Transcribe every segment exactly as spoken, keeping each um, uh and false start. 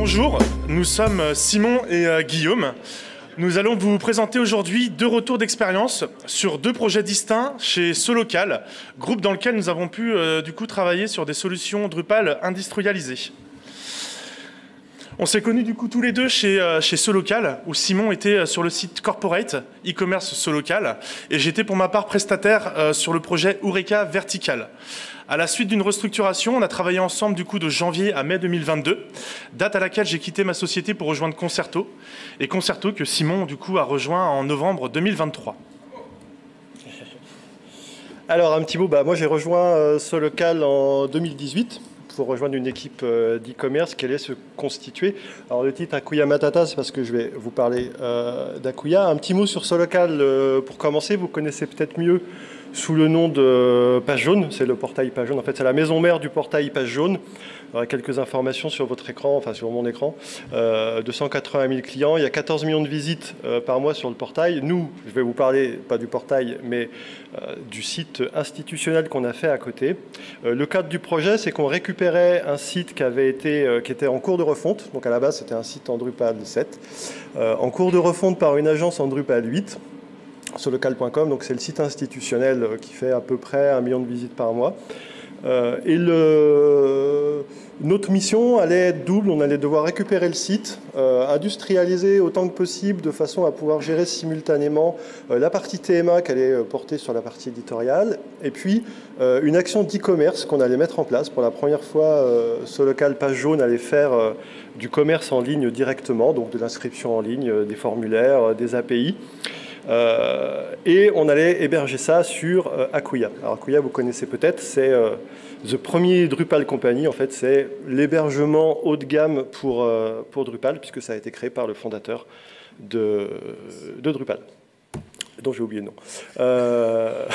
Bonjour, nous sommes Simon et euh, Guillaume. Nous allons vous présenter aujourd'hui deux retours d'expérience sur deux projets distincts chez Solocal, groupe dans lequel nous avons pu euh, du coup travailler sur des solutions Drupal industrialisées. On s'est connus du coup tous les deux chez, euh, chez Solocal, où Simon était sur le site corporate, e-commerce Solocal, et j'étais pour ma part prestataire euh, sur le projet Eureka Vertical. À la suite d'une restructuration, on a travaillé ensemble du coup de janvier à mai deux mille vingt-deux, date à laquelle j'ai quitté ma société pour rejoindre Concerto, et Concerto que Simon du coup a rejoint en novembre deux mille vingt-trois. Alors un petit mot, bah, moi j'ai rejoint euh, Solocal en deux mille dix-huit pour rejoindre une équipe euh, d'e-commerce qui allait se constituer. Alors le titre Acquia Matata, c'est parce que je vais vous parler euh, d'Acquia. Un petit mot sur Solocal euh, pour commencer, vous connaissez peut-être mieux sous le nom de Page Jaune, c'est le portail Page Jaune. En fait, c'est la maison mère du portail Page Jaune. Il y aura quelques informations sur votre écran, enfin sur mon écran. Euh, deux cent quatre-vingt mille clients, il y a quatorze millions de visites euh, par mois sur le portail. Nous, je vais vous parler, pas du portail, mais euh, du site institutionnel qu'on a fait à côté. Euh, le cadre du projet, c'est qu'on récupérait un site qui, avait été, euh, qui était en cours de refonte. Donc à la base, c'était un site en Drupal sept, euh, en cours de refonte par une agence en Drupal huit. Solocal point com, donc c'est le site institutionnel qui fait à peu près un million de visites par mois. Euh, et le, notre mission allait être double, on allait devoir récupérer le site, euh, industrialiser autant que possible de façon à pouvoir gérer simultanément euh, la partie T M A qui allait porter sur la partie éditoriale, et puis euh, une action d'e-commerce qu'on allait mettre en place. Pour la première fois, euh, Solocal Page Jaune allait faire euh, du commerce en ligne directement, donc de l'inscription en ligne, euh, des formulaires, euh, des A P I. Euh, et on allait héberger ça sur euh, Acquia. Alors Acquia, vous connaissez peut-être, c'est euh, the premier Drupal company. En fait, c'est l'hébergement haut de gamme pour, euh, pour Drupal, puisque ça a été créé par le fondateur de, de Drupal, dont j'ai oublié le nom. Euh...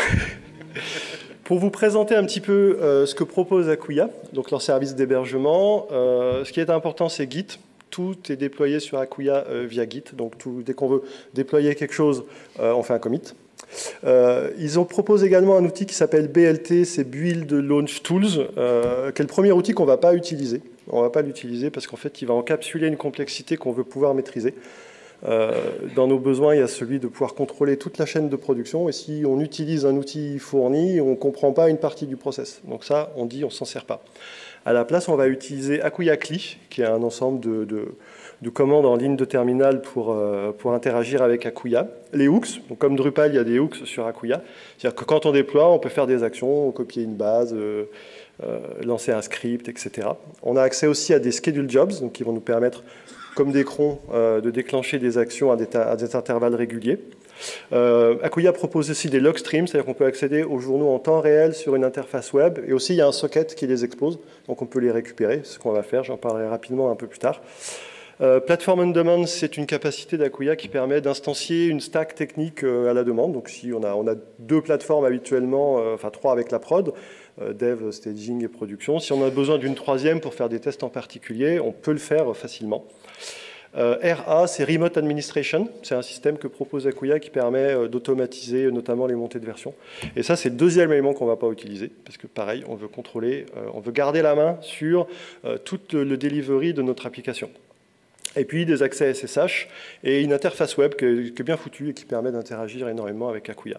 Pour vous présenter un petit peu euh, ce que propose Acquia, donc leur service d'hébergement, euh, ce qui est important, c'est Git. Tout est déployé sur Acquia euh, via Git. Donc, tout, dès qu'on veut déployer quelque chose, euh, on fait un commit. Euh, ils ont proposé également un outil qui s'appelle B L T, c'est Build Launch Tools, euh, qui est le premier outil qu'on ne va pas utiliser. On ne va pas l'utiliser parce qu'en fait, il va encapsuler une complexité qu'on veut pouvoir maîtriser. Euh, dans nos besoins, il y a celui de pouvoir contrôler toute la chaîne de production. Et si on utilise un outil fourni, on ne comprend pas une partie du process. Donc ça, on dit on ne s'en sert pas. À la place, on va utiliser Acquia C L I, qui est un ensemble de, de, de commandes en ligne de terminal pour, euh, pour interagir avec Acquia. Les hooks, donc comme Drupal, il y a des hooks sur Acquia. C'est-à-dire que quand on déploie, on peut faire des actions, copier une base, euh, euh, lancer un script, et cetera. On a accès aussi à des schedule jobs, donc qui vont nous permettre, comme des crons, euh, de déclencher des actions à des, à des intervalles réguliers. Euh, Acquia propose aussi des log streams, c'est-à-dire qu'on peut accéder aux journaux en temps réel sur une interface web, et aussi il y a un socket qui les expose, donc on peut les récupérer, c'est ce qu'on va faire, j'en parlerai rapidement un peu plus tard. Euh, Platform on Demand, c'est une capacité d'Acquia qui permet d'instancier une stack technique euh, à la demande. Donc si on a, on a deux plateformes habituellement, euh, enfin trois avec la prod, euh, dev, staging et production. Si on a besoin d'une troisième pour faire des tests en particulier, on peut le faire facilement. Euh, R A, c'est Remote Administration. C'est un système que propose Acquia qui permet euh, d'automatiser notamment les montées de version. Et ça, c'est le deuxième élément qu'on ne va pas utiliser, parce que pareil, on veut contrôler, euh, on veut garder la main sur euh, tout le, le delivery de notre application. Et puis des accès S S H et une interface web qui est, qui est bien foutue et qui permet d'interagir énormément avec Acquia.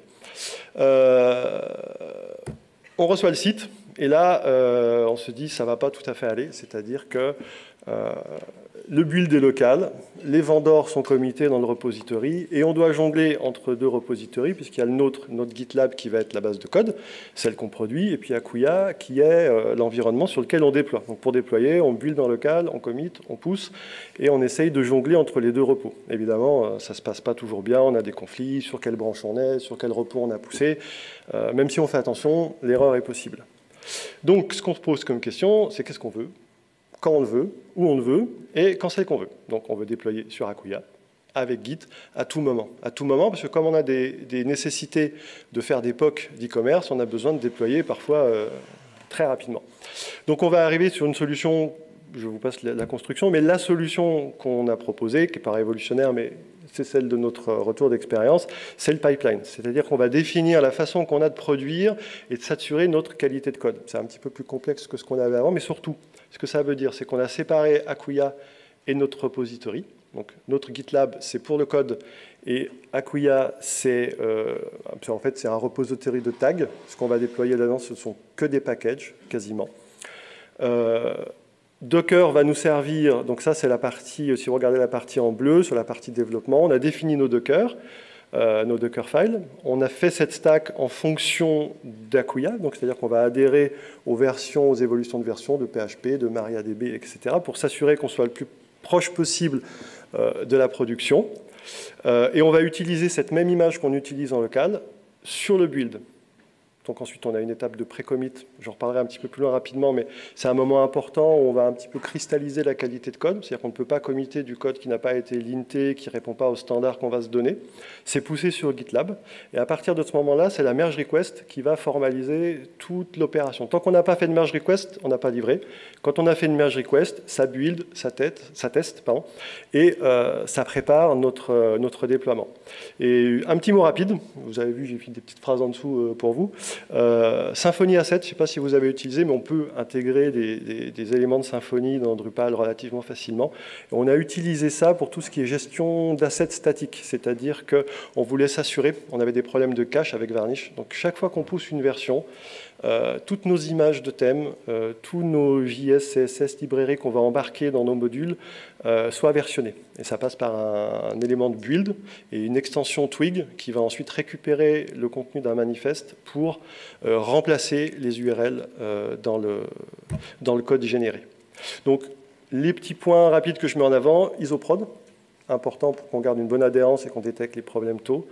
Euh, on reçoit le site, et là, euh, on se dit ça ne va pas tout à fait aller, c'est-à-dire que euh, le build est local, les vendors sont committés dans le repository, et on doit jongler entre deux repositories, puisqu'il y a le nôtre, notre GitLab qui va être la base de code, celle qu'on produit, et puis Acquia qui est euh, l'environnement sur lequel on déploie. Donc pour déployer, on build en local, on commit, on pousse, et on essaye de jongler entre les deux repos. Évidemment, euh, ça ne se passe pas toujours bien, on a des conflits, sur quelle branche on est, sur quel repos on a poussé. Euh, même si on fait attention, l'erreur est possible. Donc ce qu'on se pose comme question, c'est qu'est-ce qu'on veut ? Quand on le veut, où on le veut, et quand c'est qu'on veut. Donc on veut déployer sur Acquia, avec Git, à tout moment. À tout moment, parce que comme on a des, des nécessités de faire des P O C d'e-commerce, on a besoin de déployer parfois euh, très rapidement. Donc on va arriver sur une solution, je vous passe la, la construction, mais la solution qu'on a proposée, qui n'est pas révolutionnaire, mais c'est celle de notre retour d'expérience, c'est le pipeline. C'est-à-dire qu'on va définir la façon qu'on a de produire et de s'assurer notre qualité de code. C'est un petit peu plus complexe que ce qu'on avait avant, mais surtout, ce que ça veut dire, c'est qu'on a séparé Acquia et notre repository. Donc, notre GitLab, c'est pour le code, et Acquia, c'est euh, en fait, c'est un repository de tags. Ce qu'on va déployer là-dedans, ce ne sont que des packages, quasiment. Euh, Docker va nous servir, donc ça, c'est la partie, si vous regardez la partie en bleu, sur la partie développement, on a défini nos Docker. Euh, nos Docker files. On a fait cette stack en fonction d'Acquia, donc c'est-à-dire qu'on va adhérer aux versions, aux évolutions de version de P H P, de MariaDB, et cetera, pour s'assurer qu'on soit le plus proche possible euh, de la production. Euh, et on va utiliser cette même image qu'on utilise en local sur le build. Donc ensuite, on a une étape de pré-commit. J'en reparlerai un petit peu plus loin rapidement, mais c'est un moment important où on va un petit peu cristalliser la qualité de code. C'est-à-dire qu'on ne peut pas committer du code qui n'a pas été linté, qui ne répond pas aux standards qu'on va se donner. C'est poussé sur GitLab. Et à partir de ce moment-là, c'est la merge request qui va formaliser toute l'opération. Tant qu'on n'a pas fait de merge request, on n'a pas livré. Quand on a fait une merge request, ça build, ça, tête, ça teste, pardon, et euh, ça prépare notre, euh, notre déploiement. Et un petit mot rapide. Vous avez vu, j'ai fait des petites phrases en dessous euh, pour vous. Euh, Symfony A sept, je ne sais pas si vous avez utilisé, mais on peut intégrer des, des, des éléments de Symfony dans Drupal relativement facilement. Et on a utilisé ça pour tout ce qui est gestion d'assets statiques, c'est-à-dire qu'on voulait s'assurer, on avait des problèmes de cache avec Varnish, donc chaque fois qu'on pousse une version, Euh, toutes nos images de thèmes, euh, tous nos J S, C S S, librairies qu'on va embarquer dans nos modules euh, soient versionnés. Et ça passe par un, un élément de build et une extension Twig qui va ensuite récupérer le contenu d'un manifeste pour euh, remplacer les U R L euh, dans, le, dans le code généré. Donc, les petits points rapides que je mets en avant, Isoprod, important pour qu'on garde une bonne adhérence et qu'on détecte les problèmes tôt.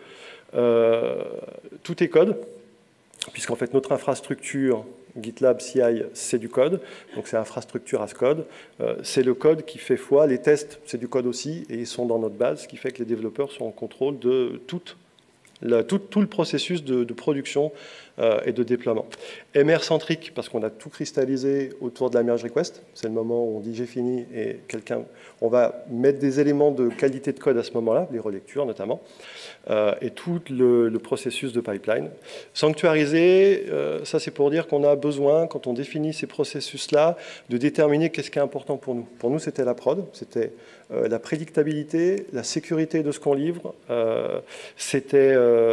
Euh, tout est code. Puisqu'en fait, notre infrastructure GitLab C I, c'est du code. Donc, c'est infrastructure as code. Euh, c'est le code qui fait foi. Les tests, c'est du code aussi. Et ils sont dans notre base, ce qui fait que les développeurs sont en contrôle de toute la, tout, tout le processus de, de production euh, et de déploiement. M R-centrique, parce qu'on a tout cristallisé autour de la merge request. C'est le moment où on dit j'ai fini et quelqu'un... On va mettre des éléments de qualité de code à ce moment-là, les relectures notamment. Euh, et tout le, le processus de pipeline. Sanctuariser, euh, ça c'est pour dire qu'on a besoin, quand on définit ces processus-là, de déterminer qu'est-ce qui est important pour nous. Pour nous, c'était la prod, c'était euh, la prédictabilité, la sécurité de ce qu'on livre, euh, c'était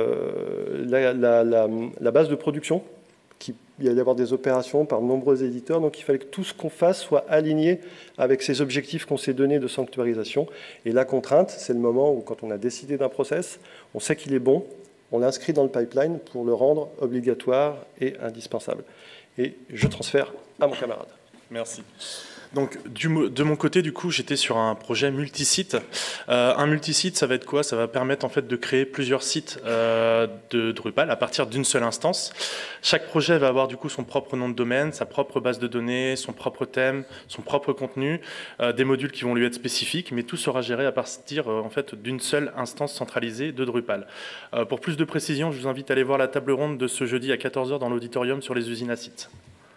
euh, la, la, la, la base de production, qu'il y allait y avoir des opérations par de nombreux éditeurs, donc il fallait que tout ce qu'on fasse soit aligné avec ces objectifs qu'on s'est donnés de sanctuarisation. Et la contrainte, c'est le moment où, quand on a décidé d'un process, on sait qu'il est bon, on l'inscrit dans le pipeline pour le rendre obligatoire et indispensable. Et je transfère à mon camarade. Merci. Donc, du, de mon côté, du coup, j'étais sur un projet multisite. Euh, un multisite, ça va être quoi? Ça va permettre en fait de créer plusieurs sites euh, de Drupal à partir d'une seule instance. Chaque projet va avoir du coup son propre nom de domaine, sa propre base de données, son propre thème, son propre contenu, euh, des modules qui vont lui être spécifiques, mais tout sera géré à partir euh, en fait d'une seule instance centralisée de Drupal. Euh, pour plus de précision, je vous invite à aller voir la table ronde de ce jeudi à quatorze heures dans l'auditorium sur les usines à sites.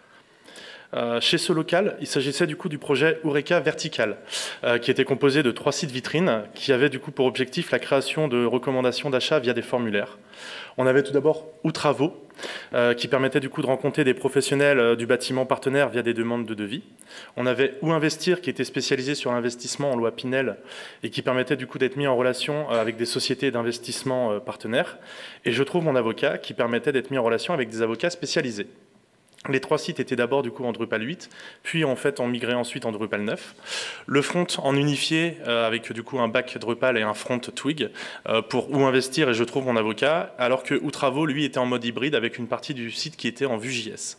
Euh, chez Solocal, il s'agissait du coup du projet Eureka Vertical, euh, qui était composé de trois sites vitrines, qui avaient du coup pour objectif la création de recommandations d'achat via des formulaires. On avait tout d'abord Outravo, euh, qui permettait du coup de rencontrer des professionnels euh, du bâtiment partenaire via des demandes de devis. On avait Où Investir, qui était spécialisé sur l'investissement en loi Pinel, et qui permettait du coup d'être mis en relation euh, avec des sociétés d'investissement euh, partenaires. Et Je trouve mon avocat, qui permettait d'être mis en relation avec des avocats spécialisés. Les trois sites étaient d'abord du coup en Drupal huit, puis en fait ont migré ensuite en Drupal neuf. Le front en unifié euh, avec du coup un back Drupal et un front Twig euh, pour Où Investir et Je trouve mon avocat, alors que Outravo lui était en mode hybride avec une partie du site qui était en Vue.js.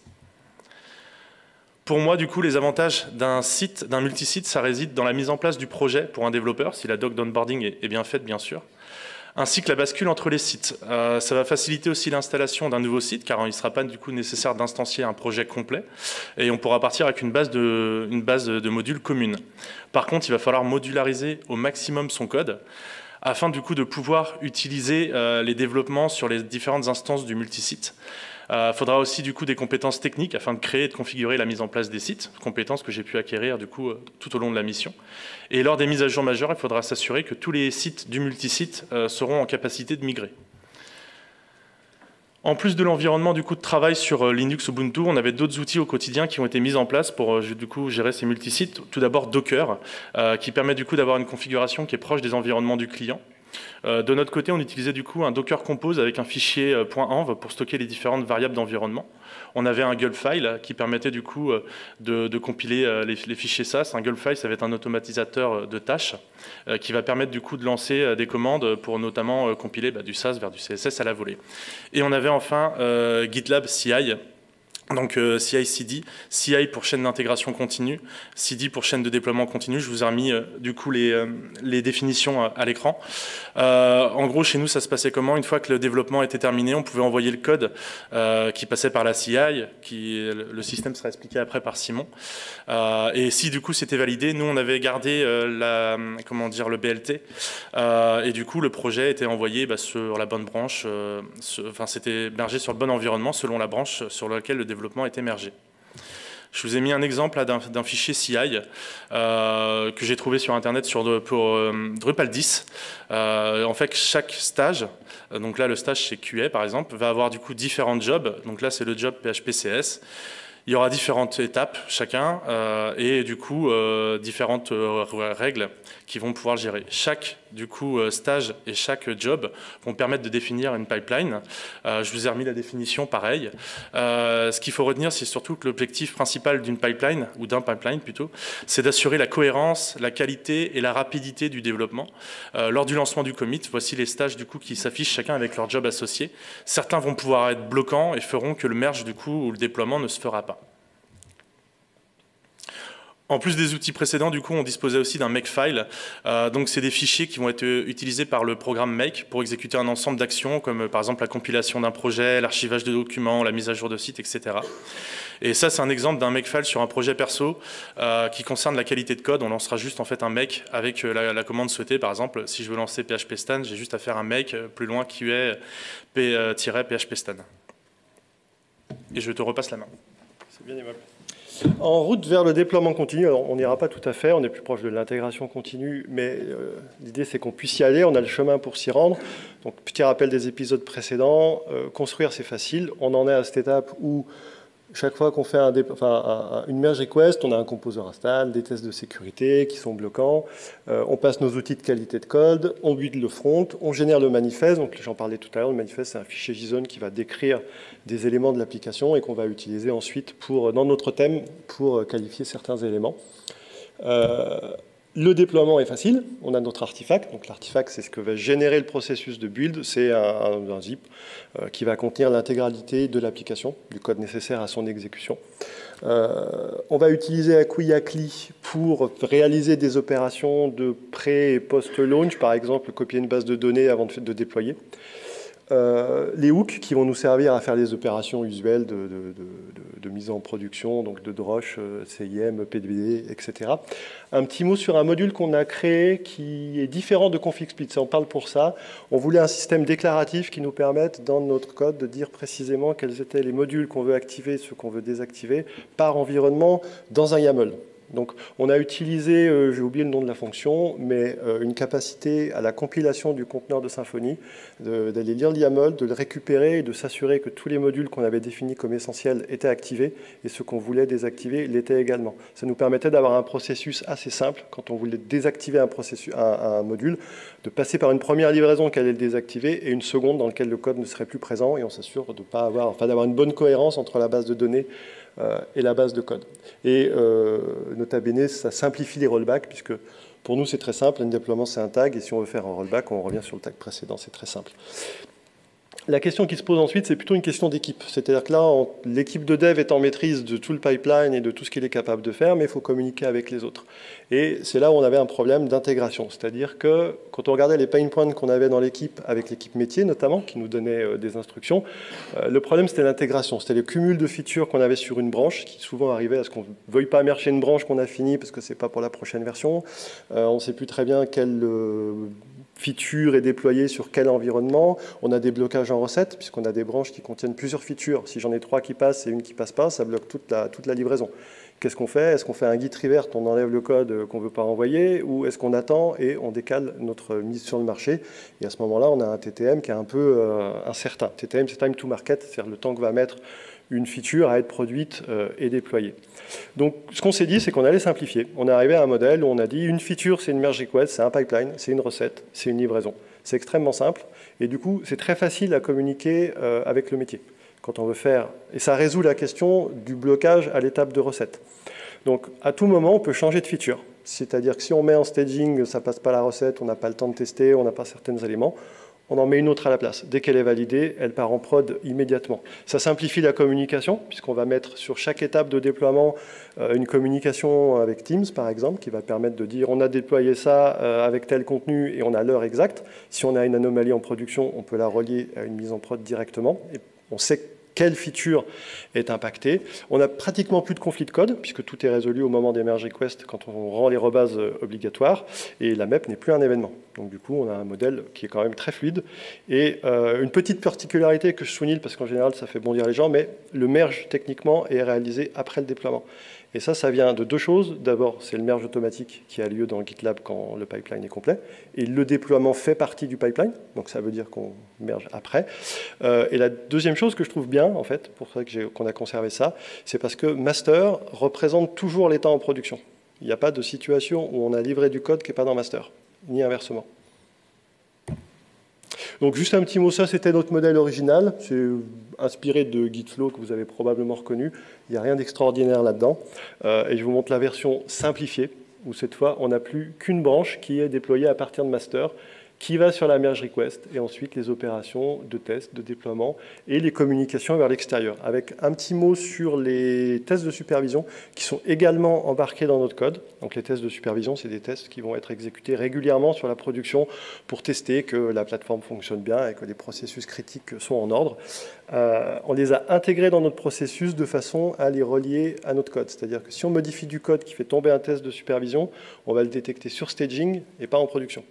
Pour moi, du coup, les avantages d'un site, d'un multisite, ça réside dans la mise en place du projet pour un développeur, si la doc d'onboarding est, est bien faite, bien sûr, ainsi que la bascule entre les sites. Euh, ça va faciliter aussi l'installation d'un nouveau site, car il ne sera pas du coup nécessaire d'instancier un projet complet, et on pourra partir avec une base de, une base de modules commune. Par contre, il va falloir modulariser au maximum son code, afin du coup de pouvoir utiliser euh, les développements sur les différentes instances du multisite. Il euh, faudra aussi du coup des compétences techniques afin de créer et de configurer la mise en place des sites, compétences que j'ai pu acquérir du coup euh, tout au long de la mission. Et lors des mises à jour majeures, il faudra s'assurer que tous les sites du multisite euh, seront en capacité de migrer. En plus de l'environnement du coup de travail sur Linux Ubuntu, on avait d'autres outils au quotidien qui ont été mis en place pour du coup gérer ces multisites. Tout d'abord Docker, euh, qui permet du coup d'avoir une configuration qui est proche des environnements du client. Euh, de notre côté, on utilisait du coup un Docker Compose avec un fichier euh, .env pour stocker les différentes variables d'environnement. On avait un gulp file qui permettait du coup euh, de, de compiler euh, les, les fichiers S A S. Un gulp file, ça va être un automatisateur de tâches euh, qui va permettre du coup de lancer euh, des commandes pour notamment euh, compiler bah, du S A S vers du C S S à la volée. Et on avait enfin euh, GitLab C I. Donc euh, C I C D, C I pour chaîne d'intégration continue, C D pour chaîne de déploiement continu. Je vous ai remis euh, du coup les, euh, les définitions à, à l'écran. Euh, en gros, chez nous, ça se passait comment? Une fois que le développement était terminé, on pouvait envoyer le code euh, qui passait par la C I, qui, le système sera expliqué après par Simon. Euh, et si du coup c'était validé, nous on avait gardé euh, la, comment dire, le B L T. Euh, et du coup, le projet était envoyé bah, sur la bonne branche, euh, ce, enfin c'était hébergé sur le bon environnement selon la branche sur laquelle le développement est émergé. Je vous ai mis un exemple d'un fichier C I euh, que j'ai trouvé sur Internet sur, pour euh, Drupal dix. Euh, en fait, chaque stage, donc là le stage chez Q A par exemple, va avoir du coup différents jobs. Donc là c'est le job P H P C S. Il y aura différentes étapes chacun euh, et du coup euh, différentes euh, règles qui vont pouvoir le gérer. Chaque du coup euh, stage et chaque job vont permettre de définir une pipeline. Euh, je vous ai remis la définition pareil. Euh, ce qu'il faut retenir, c'est surtout que l'objectif principal d'une pipeline, ou d'un pipeline plutôt, c'est d'assurer la cohérence, la qualité et la rapidité du développement. Euh, lors du lancement du commit, voici les stages du coup qui s'affichent chacun avec leur job associé. Certains vont pouvoir être bloquants et feront que le merge du coup ou le déploiement ne se fera pas. En plus des outils précédents, du coup, on disposait aussi d'un Makefile. Euh, donc, c'est des fichiers qui vont être utilisés par le programme Make pour exécuter un ensemble d'actions, comme par exemple la compilation d'un projet, l'archivage de documents, la mise à jour de site, et cetera. Et ça, c'est un exemple d'un Makefile sur un projet perso euh, qui concerne la qualité de code. On lancera juste en fait un make avec la, la commande souhaitée. Par exemple, si je veux lancer P H P Stan, j'ai juste à faire un make plus loin qui est P H P Stan. Et je te repasse la main. C'est bien aimable. En route vers le déploiement continu, alors on n'ira pas tout à fait, on est plus proche de l'intégration continue, mais euh, l'idée c'est qu'on puisse y aller, on a le chemin pour s'y rendre. Donc petit rappel des épisodes précédents, euh, construire c'est facile, on en est à cette étape où chaque fois qu'on fait un enfin, un, une merge request, on a un composer install, des tests de sécurité qui sont bloquants, euh, on passe nos outils de qualité de code, on build le front, on génère le manifeste, donc j'en parlais tout à l'heure, le manifeste c'est un fichier JSON qui va décrire des éléments de l'application et qu'on va utiliser ensuite pour, dans notre thème pour qualifier certains éléments. Euh, Le déploiement est facile, on a notre artefact, donc l'artefact c'est ce que va générer le processus de build, c'est un, un, un zip euh, qui va contenir l'intégralité de l'application, du code nécessaire à son exécution. Euh, on va utiliser Acquia-Cli pour réaliser des opérations de pré- et post-launch, par exemple copier une base de données avant de, de déployer. Euh, les hooks qui vont nous servir à faire les opérations usuelles de, de, de, de, de mise en production, donc de Drush, C I M, P D B D, et cetera. Un petit mot sur un module qu'on a créé qui est différent de config split. On parle pour ça. On voulait un système déclaratif qui nous permette, dans notre code, de dire précisément quels étaient les modules qu'on veut activer, ceux qu'on veut désactiver, par environnement, dans un YAML. Donc, on a utilisé, euh, j'ai oublié le nom de la fonction, mais euh, une capacité à la compilation du conteneur de Symfony, d'aller lire l'Y A M L, de le récupérer et de s'assurer que tous les modules qu'on avait définis comme essentiels étaient activés et ceux qu'on voulait désactiver l'étaient également. Ça nous permettait d'avoir un processus assez simple, quand on voulait désactiver un, processus, un, un module, de passer par une première livraison qui allait le désactiver et une seconde dans laquelle le code ne serait plus présent et on s'assure de pas avoir, enfin, d'avoir une bonne cohérence entre la base de données Euh, et la base de code. Et euh, nota bene, ça simplifie les rollbacks, puisque pour nous, c'est très simple. Un déploiement, c'est un tag, et si on veut faire un rollback, on revient sur le tag précédent. C'est très simple. La question qui se pose ensuite, c'est plutôt une question d'équipe. C'est-à-dire que là, l'équipe de dev est en maîtrise de tout le pipeline et de tout ce qu'il est capable de faire, mais il faut communiquer avec les autres. Et c'est là où on avait un problème d'intégration. C'est-à-dire que quand on regardait les pain points qu'on avait dans l'équipe, avec l'équipe métier notamment, qui nous donnait euh, des instructions, euh, le problème c'était l'intégration. C'était le cumul de features qu'on avait sur une branche, qui souvent arrivait à ce qu'on ne veuille pas merger une branche qu'on a finie parce que ce n'est pas pour la prochaine version. Euh, on ne sait plus très bien quelle euh, feature est déployée sur quel environnement. On a des blocages en recette, puisqu'on a des branches qui contiennent plusieurs features. Si j'en ai trois qui passent et une qui ne passe pas, ça bloque toute la, toute la livraison. Qu'est-ce qu'on fait? Est-ce qu'on fait un git revert, on enlève le code qu'on ne veut pas envoyer, ou est-ce qu'on attend et on décale notre mise sur le marché? Et à ce moment-là, on a un T T M qui est un peu euh, incertain. T T M, c'est time to market, c'est-à-dire le temps que va mettre une feature à être produite euh, et déployée. Donc, ce qu'on s'est dit, c'est qu'on allait simplifier. On est arrivé à un modèle où on a dit une feature, c'est une merge request, c'est un pipeline, c'est une recette, c'est une livraison. C'est extrêmement simple, et du coup, c'est très facile à communiquer euh, avec le métier. Quand on veut faire, et ça résout la question du blocage à l'étape de recette. Donc, à tout moment, on peut changer de feature. C'est-à-dire que si on met en staging, ça ne passe pas la recette, on n'a pas le temps de tester, on n'a pas certains éléments, on en met une autre à la place. Dès qu'elle est validée, elle part en prod immédiatement. Ça simplifie la communication, puisqu'on va mettre sur chaque étape de déploiement euh, une communication avec Teams, par exemple, qui va permettre de dire on a déployé ça euh, avec tel contenu et on a l'heure exacte. Si on a une anomalie en production, on peut la relier à une mise en prod directement. Et on sait quelle feature est impactée. On n'a pratiquement plus de conflit de code, puisque tout est résolu au moment des merge requests quand on rend les rebases obligatoires, et la M E P n'est plus un événement. Donc du coup, on a un modèle qui est quand même très fluide. Et euh, une petite particularité que je souligne, parce qu'en général, ça fait bondir les gens, mais le merge, techniquement, est réalisé après le déploiement. Et ça, ça vient de deux choses. D'abord, c'est le merge automatique qui a lieu dans GitLab quand le pipeline est complet. Et le déploiement fait partie du pipeline. Donc, ça veut dire qu'on merge après. Euh, et la deuxième chose que je trouve bien, en fait, pour ça qu'on a conservé ça, c'est parce que master représente toujours l'état en production. Il n'y a pas de situation où on a livré du code qui n'est pas dans master, ni inversement. Donc juste un petit mot, ça c'était notre modèle original, c'est inspiré de Gitflow que vous avez probablement reconnu, il n'y a rien d'extraordinaire là-dedans. Euh, et je vous montre la version simplifiée, où cette fois on n'a plus qu'une branche qui est déployée à partir de master, qui va sur la merge request, et ensuite les opérations de test, de déploiement, et les communications vers l'extérieur. Avec un petit mot sur les tests de supervision, qui sont également embarqués dans notre code. Donc les tests de supervision, c'est des tests qui vont être exécutés régulièrement sur la production pour tester que la plateforme fonctionne bien et que les processus critiques sont en ordre. Euh, on les a intégrés dans notre processus de façon à les relier à notre code. C'est-à-dire que si on modifie du code qui fait tomber un test de supervision, on va le détecter sur staging et pas en production.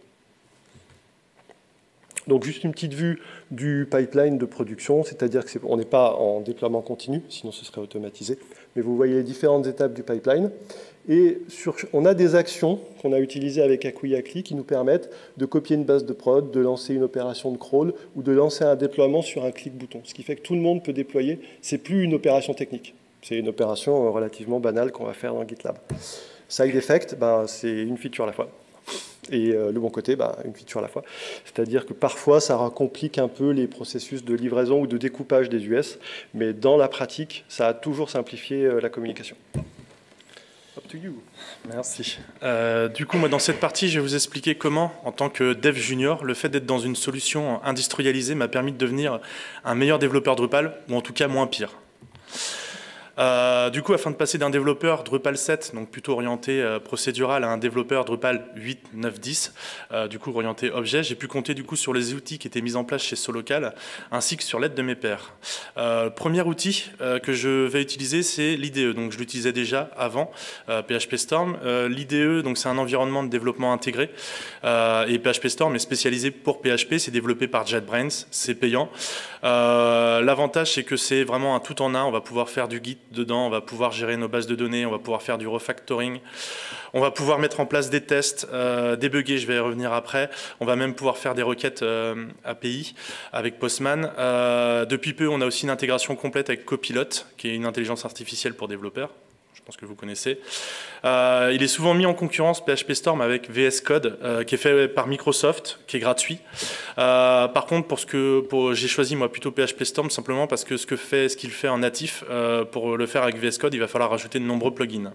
Donc juste une petite vue du pipeline de production, c'est-à-dire qu'on n'est pas en déploiement continu, sinon ce serait automatisé, mais vous voyez les différentes étapes du pipeline. Et sur, on a des actions qu'on a utilisées avec Acquia-Cli qui nous permettent de copier une base de prod, de lancer une opération de crawl ou de lancer un déploiement sur un clic-bouton. Ce qui fait que tout le monde peut déployer, c'est plus une opération technique, c'est une opération relativement banale qu'on va faire dans GitLab. Side effect, ben, c'est une feature à la fois. Et euh, le bon côté, bah, une feature à la fois. C'est-à-dire que parfois, ça complique un peu les processus de livraison ou de découpage des U S, mais dans la pratique, ça a toujours simplifié euh, la communication. Up to you. Merci. Euh, du coup, moi, dans cette partie, je vais vous expliquer comment, en tant que dev junior, le fait d'être dans une solution industrialisée m'a permis de devenir un meilleur développeur Drupal, ou en tout cas moins pire. Euh, du coup, afin de passer d'un développeur Drupal sept, donc plutôt orienté euh, procédural, à un développeur Drupal huit, neuf, dix, euh, du coup orienté objet, j'ai pu compter du coup sur les outils qui étaient mis en place chez Solocal, ainsi que sur l'aide de mes pairs. Euh, le premier outil euh, que je vais utiliser, c'est l'I D E. Donc, je l'utilisais déjà avant euh, P H P Storm. Euh, L'I D E, donc c'est un environnement de développement intégré, euh, et P H P Storm est spécialisé pour P H P. C'est développé par JetBrains, c'est payant. Euh, L'avantage, c'est que c'est vraiment un tout en un. On va pouvoir faire du Git dedans, on va pouvoir gérer nos bases de données, on va pouvoir faire du refactoring, on va pouvoir mettre en place des tests, euh, débugger, je vais y revenir après, on va même pouvoir faire des requêtes euh, A P I avec Postman. Euh, depuis peu, on a aussi une intégration complète avec Copilot, qui est une intelligence artificielle pour développeurs. Je pense que vous connaissez. Euh, il est souvent mis en concurrence P H P Storm avec V S Code, euh, qui est fait par Microsoft, qui est gratuit. Euh, par contre, pour ce que pour, j'ai choisi moi plutôt P H P Storm simplement parce que ce que fait, ce qu'il fait en natif, euh, pour le faire avec V S Code, il va falloir rajouter de nombreux plugins.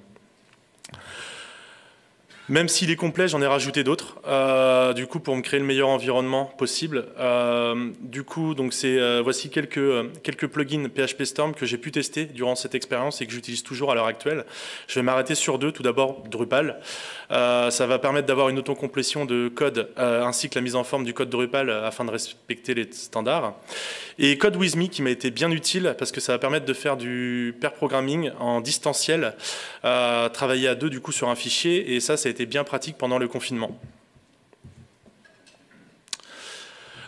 Même s'il est complet, j'en ai rajouté d'autres, euh, du coup pour me créer le meilleur environnement possible. Euh, du coup, donc c'est euh, voici quelques euh, quelques plugins P H P Storm que j'ai pu tester durant cette expérience et que j'utilise toujours à l'heure actuelle. Je vais m'arrêter sur deux. Tout d'abord, Drupal. Euh, ça va permettre d'avoir une autocomplétion de code euh, ainsi que la mise en forme du code Drupal euh, afin de respecter les standards. Et Code With Me qui m'a été bien utile parce que ça va permettre de faire du pair programming en distanciel, euh, travailler à deux du coup sur un fichier, et ça, ça a été bien pratique pendant le confinement.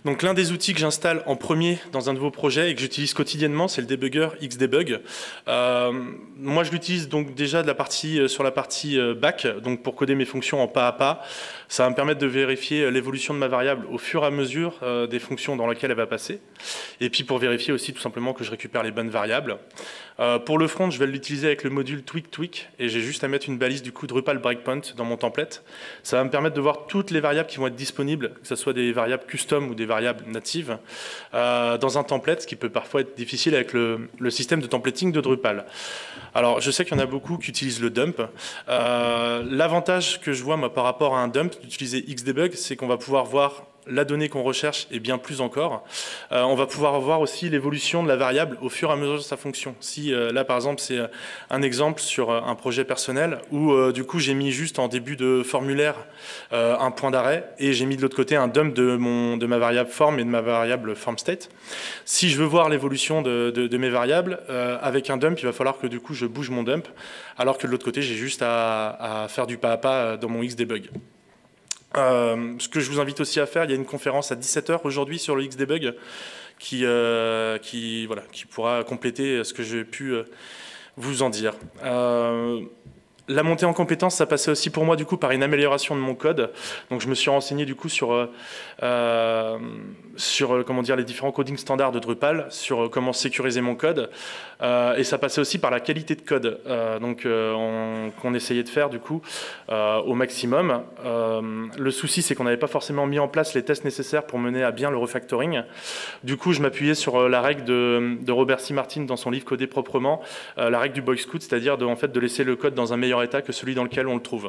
Donc l'un des outils que j'installe en premier dans un nouveau projet et que j'utilise quotidiennement, c'est le debugger Xdebug. Euh, moi, je l'utilise donc déjà de la partie, sur la partie back, donc pour coder mes fonctions en pas à pas. Ça va me permettre de vérifier l'évolution de ma variable au fur et à mesure euh, des fonctions dans lesquelles elle va passer. Et puis pour vérifier aussi tout simplement que je récupère les bonnes variables. Euh, pour le front, je vais l'utiliser avec le module tweak-tweak et j'ai juste à mettre une balise du coup Drupal breakpoint dans mon template. Ça va me permettre de voir toutes les variables qui vont être disponibles, que ce soit des variables custom ou des variables natives, euh, dans un template, ce qui peut parfois être difficile avec le, le système de templating de Drupal. Alors, je sais qu'il y en a beaucoup qui utilisent le dump. Euh, L'avantage que je vois moi par rapport à un dump d'utiliser Xdebug, c'est qu'on va pouvoir voir la donnée qu'on recherche et bien plus encore. Euh, on va pouvoir voir aussi l'évolution de la variable au fur et à mesure de sa fonction. Si euh, là, par exemple, c'est un exemple sur un projet personnel où euh, du coup j'ai mis juste en début de formulaire euh, un point d'arrêt et j'ai mis de l'autre côté un dump de, mon, de ma variable form et de ma variable form state. Si je veux voir l'évolution de, de, de mes variables, euh, avec un dump, il va falloir que du coup je bouge mon dump, alors que de l'autre côté, j'ai juste à, à faire du pas à pas dans mon Xdebug. Euh, ce que je vous invite aussi à faire, il y a une conférence à dix-sept heures aujourd'hui sur le Xdebug qui, euh, qui, voilà, qui pourra compléter ce que j'ai pu euh, vous en dire. Euh, La montée en compétences, ça passait aussi pour moi du coup par une amélioration de mon code. Donc je me suis renseigné du coup sur, euh, sur comment dire, les différents coding standards de Drupal, sur comment sécuriser mon code. Euh, et ça passait aussi par la qualité de code euh, donc euh, qu'on essayait de faire du coup euh, au maximum. Euh, le souci, c'est qu'on n'avait pas forcément mis en place les tests nécessaires pour mener à bien le refactoring. Du coup, je m'appuyais sur la règle de, de Robert C. Martin dans son livre Coder proprement, euh, la règle du Boy Scout, c'est-à-dire de, en fait, de laisser le code dans un meilleur état que celui dans lequel on le trouve.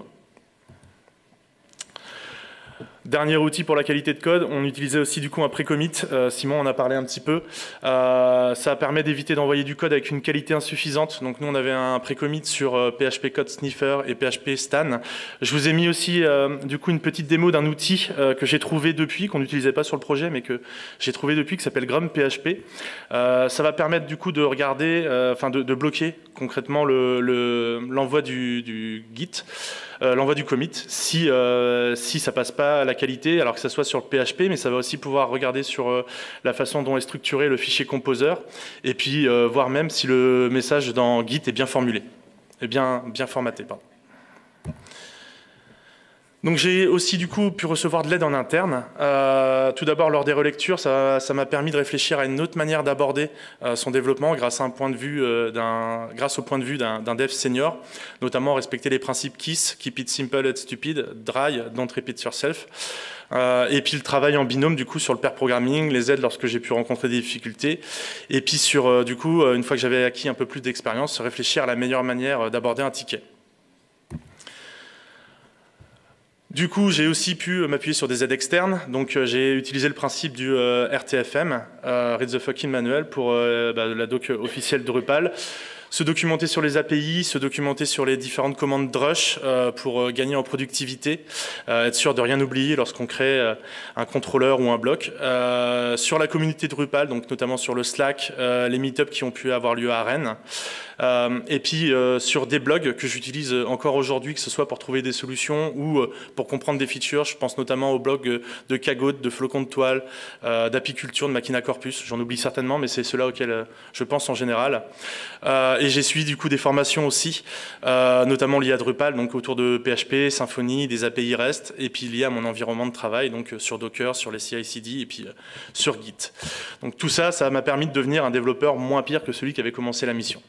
Dernier outil pour la qualité de code, on utilisait aussi du coup un pré-commit, euh, Simon en a parlé un petit peu. Euh, ça permet d'éviter d'envoyer du code avec une qualité insuffisante. Donc nous on avait un pré-commit sur euh, P H P Code Sniffer et P H P Stan. Je vous ai mis aussi euh, du coup une petite démo d'un outil euh, que j'ai trouvé depuis, qu'on n'utilisait pas sur le projet, mais que j'ai trouvé depuis, qui s'appelle Grum P H P. Euh, ça va permettre du coup de regarder, euh, enfin de, de bloquer concrètement le, le, l'envoi du, du Git. Euh, l'envoi du commit, si, euh, si ça passe pas à la qualité, alors que ça soit sur le P H P, mais ça va aussi pouvoir regarder sur euh, la façon dont est structuré le fichier composer, et puis euh, voir même si le message dans Git est bien formulé, est bien, bien formaté. Pardon. Donc j'ai aussi du coup pu recevoir de l'aide en interne. Euh, tout d'abord lors des relectures, ça ça m'a permis de réfléchir à une autre manière d'aborder euh, son développement grâce à un point de vue euh, d'un grâce au point de vue d'un d'un dev senior, notamment respecter les principes KISS, Keep it simple and stupid, Dry, Don't repeat yourself. Euh, et puis le travail en binôme du coup sur le pair programming, les aides lorsque j'ai pu rencontrer des difficultés, et puis sur euh, du coup une fois que j'avais acquis un peu plus d'expérience, réfléchir à la meilleure manière d'aborder un ticket. Du coup, j'ai aussi pu m'appuyer sur des aides externes. Donc, euh, j'ai utilisé le principe du euh, R T F M, euh, Read the Fucking Manual, pour euh, bah, la doc officielle de Drupal. Se documenter sur les A P I, se documenter sur les différentes commandes Drush euh, pour euh, gagner en productivité, euh, être sûr de rien oublier lorsqu'on crée euh, un contrôleur ou un bloc. Euh, sur la communauté Drupal, donc notamment sur le Slack, euh, les meet-ups qui ont pu avoir lieu à Rennes. Euh, et puis euh, sur des blogs que j'utilise encore aujourd'hui, que ce soit pour trouver des solutions ou euh, pour comprendre des features. Je pense notamment aux blogs de Kagod, de Flocon de Toile, euh, d'Apiculture, de Machina Corpus. J'en oublie certainement, mais c'est ceux-là auxquels euh, je pense en général. Euh, et j'ai suivi du coup des formations aussi, euh, notamment liées à Drupal, donc autour de P H P, Symfony, des A P I REST, et puis liées à mon environnement de travail, donc euh, sur Docker, sur les C I C D et puis euh, sur Git. Donc tout ça, ça m'a permis de devenir un développeur moins pire que celui qui avait commencé la mission.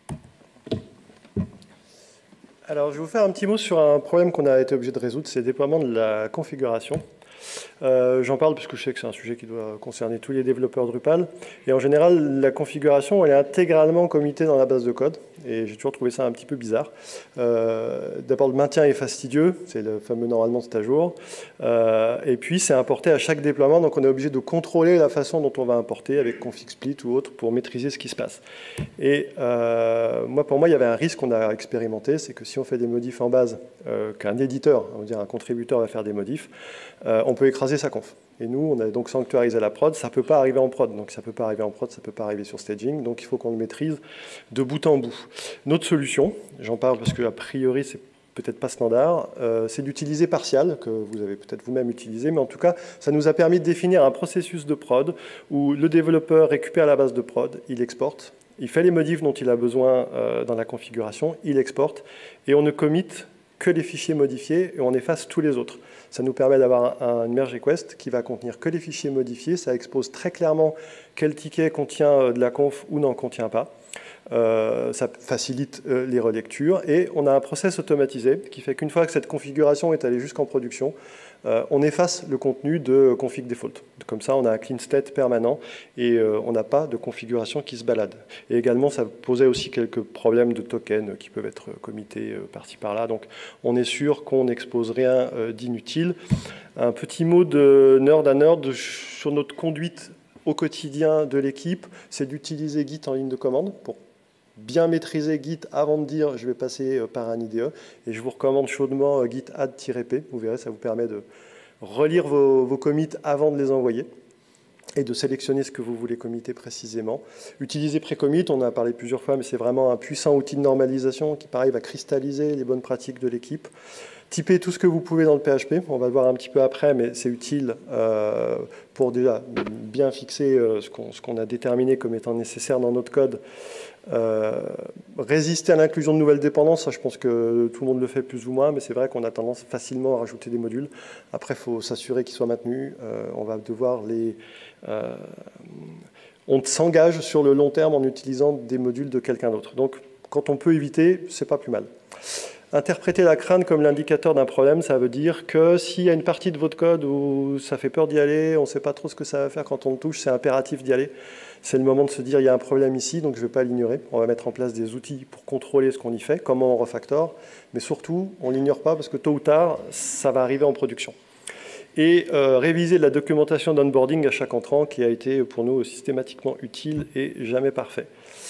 Alors, je vais vous faire un petit mot sur un problème qu'on a été obligé de résoudre, c'est le déploiement de la configuration. Euh, J'en parle parce que je sais que c'est un sujet qui doit concerner tous les développeurs Drupal. Et en général, la configuration, elle est intégralement committée dans la base de code. Et j'ai toujours trouvé ça un petit peu bizarre. Euh, D'abord, le maintien est fastidieux. C'est le fameux normalement c'est à jour. Euh, et puis, c'est importé à chaque déploiement. Donc, on est obligé de contrôler la façon dont on va importer avec config split ou autre pour maîtriser ce qui se passe. Et euh, moi, pour moi, il y avait un risque qu'on a expérimenté. C'est que si on fait des modifs en base, euh, qu'un éditeur, on va dire un contributeur va faire des modifs, euh, on peut écraser sa conf. Et nous, on a donc sanctuarisé la prod, ça ne peut pas arriver en prod. Donc ça ne peut pas arriver en prod, ça ne peut pas arriver sur staging. Donc il faut qu'on le maîtrise de bout en bout. Notre solution, j'en parle parce qu'a priori, c'est peut-être pas standard, euh, c'est d'utiliser Partial, que vous avez peut-être vous-même utilisé, mais en tout cas, ça nous a permis de définir un processus de prod où le développeur récupère la base de prod, il exporte, il fait les modifs dont il a besoin euh, dans la configuration, il exporte, et on ne commit que les fichiers modifiés et on efface tous les autres. Ça nous permet d'avoir un, un merge request qui va contenir que les fichiers modifiés, ça expose très clairement quel ticket contient de la conf ou n'en contient pas. Euh, ça facilite euh, les relectures et on a un process automatisé qui fait qu'une fois que cette configuration est allée jusqu'en production, euh, on efface le contenu de config default. Comme ça, on a un clean state permanent et euh, on n'a pas de configuration qui se balade. Et également, ça posait aussi quelques problèmes de tokens qui peuvent être committés euh, par-ci par-là. Donc, on est sûr qu'on n'expose rien euh, d'inutile. Un petit mot de nerd à nerd sur notre conduite au quotidien de l'équipe, c'est d'utiliser Git en ligne de commande pour bien maîtriser Git avant de dire je vais passer par un I D E. Et je vous recommande chaudement Git add-p. Vous verrez, ça vous permet de relire vos, vos commits avant de les envoyer et de sélectionner ce que vous voulez committer précisément. Utiliser pré-commit, on en a parlé plusieurs fois, mais c'est vraiment un puissant outil de normalisation qui, pareil, va cristalliser les bonnes pratiques de l'équipe. Typez tout ce que vous pouvez dans le P H P, on va le voir un petit peu après, mais c'est utile euh, pour déjà bien fixer euh, ce qu'on ce qu'on a déterminé comme étant nécessaire dans notre code. Euh, résister à l'inclusion de nouvelles dépendances, ça je pense que tout le monde le fait plus ou moins, mais c'est vrai qu'on a tendance facilement à rajouter des modules. Après, il faut s'assurer qu'ils soient maintenus, euh, on va devoir les... Euh, on s'engage sur le long terme en utilisant des modules de quelqu'un d'autre. Donc, quand on peut éviter, c'est pas plus mal. Interpréter la crainte comme l'indicateur d'un problème, ça veut dire que s'il y a une partie de votre code où ça fait peur d'y aller, on ne sait pas trop ce que ça va faire quand on le touche, c'est impératif d'y aller. C'est le moment de se dire, il y a un problème ici, donc je ne vais pas l'ignorer. On va mettre en place des outils pour contrôler ce qu'on y fait, comment on refactor, mais surtout, on ne l'ignore pas parce que tôt ou tard, ça va arriver en production. Et euh, réviser la documentation d'onboarding à chaque entrant qui a été pour nous systématiquement utile et jamais parfait.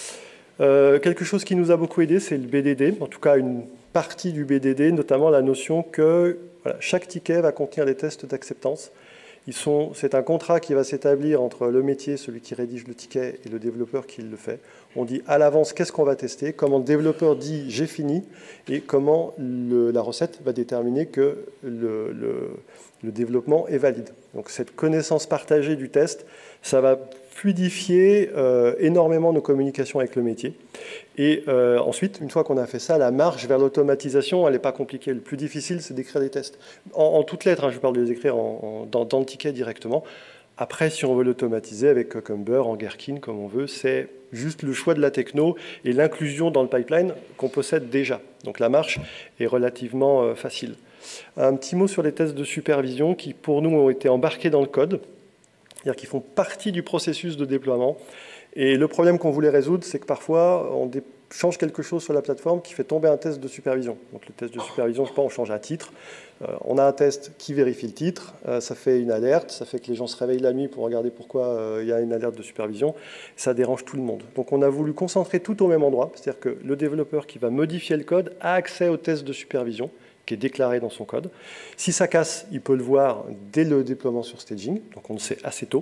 Euh, quelque chose qui nous a beaucoup aidé, c'est le B D D, en tout cas une partie du B D D, notamment la notion que voilà, chaque ticket va contenir des tests d'acceptance. C'est un contrat qui va s'établir entre le métier, celui qui rédige le ticket, et le développeur qui le fait. On dit à l'avance qu'est-ce qu'on va tester, comment le développeur dit j'ai fini, et comment le, la recette va déterminer que le, le, le développement est valide. Donc cette connaissance partagée du test, ça va fluidifier euh, énormément nos communications avec le métier. Et euh, ensuite, une fois qu'on a fait ça, la marche vers l'automatisation, elle n'est pas compliquée. Le plus difficile, c'est d'écrire des tests. En, en toutes lettres, hein, je parle de les écrire en, en, dans, dans le ticket directement. Après, si on veut l'automatiser avec Cucumber, en Gherkin, comme on veut, c'est juste le choix de la techno et l'inclusion dans le pipeline qu'on possède déjà. Donc la marche est relativement euh, facile. Un petit mot sur les tests de supervision qui, pour nous, ont été embarqués dans le code. C'est-à-dire qu'ils font partie du processus de déploiement. Et le problème qu'on voulait résoudre, c'est que parfois, on change quelque chose sur la plateforme qui fait tomber un test de supervision. Donc le test de supervision, je sais pas, on change un titre. Euh, on a un test qui vérifie le titre, euh, ça fait une alerte, ça fait que les gens se réveillent la nuit pour regarder pourquoi euh, il y a une alerte de supervision. Ça dérange tout le monde. Donc on a voulu concentrer tout au même endroit. C'est-à-dire que le développeur qui va modifier le code a accès au test de supervision, qui est déclaré dans son code. Si ça casse, il peut le voir dès le déploiement sur staging, donc on le sait assez tôt.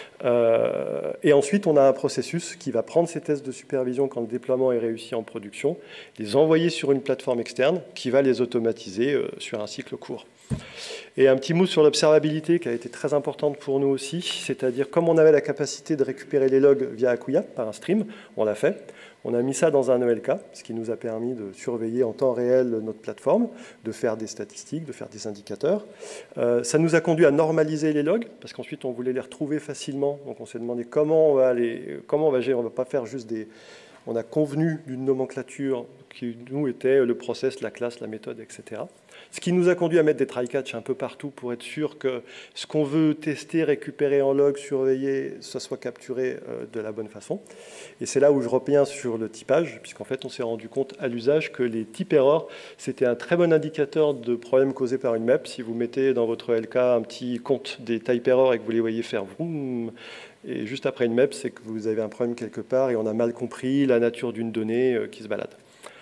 Euh, et ensuite, on a un processus qui va prendre ces tests de supervision quand le déploiement est réussi en production, les envoyer sur une plateforme externe qui va les automatiser euh, sur un cycle court. Et un petit mot sur l'observabilité qui a été très importante pour nous aussi, c'est-à-dire comme on avait la capacité de récupérer les logs via Akuya par un stream, on l'a fait. On a mis ça dans un E L K, ce qui nous a permis de surveiller en temps réel notre plateforme, de faire des statistiques, de faire des indicateurs. Euh, ça nous a conduit à normaliser les logs, parce qu'ensuite on voulait les retrouver facilement. Donc on s'est demandé comment on va les, comment on va gérer. On ne va pas faire juste des... On a convenu d'une nomenclature qui, nous, était le process, la classe, la méthode, et cetera. Ce qui nous a conduit à mettre des try-catch un peu partout pour être sûr que ce qu'on veut tester, récupérer en log, surveiller, ça soit capturé de la bonne façon. Et c'est là où je reviens sur le typage, puisqu'en fait, on s'est rendu compte à l'usage que les type errors, c'était un très bon indicateur de problèmes causés par une map. Si vous mettez dans votre L K un petit compte des type errors et que vous les voyez faire vroom, et juste après une map, c'est que vous avez un problème quelque part et on a mal compris la nature d'une donnée qui se balade.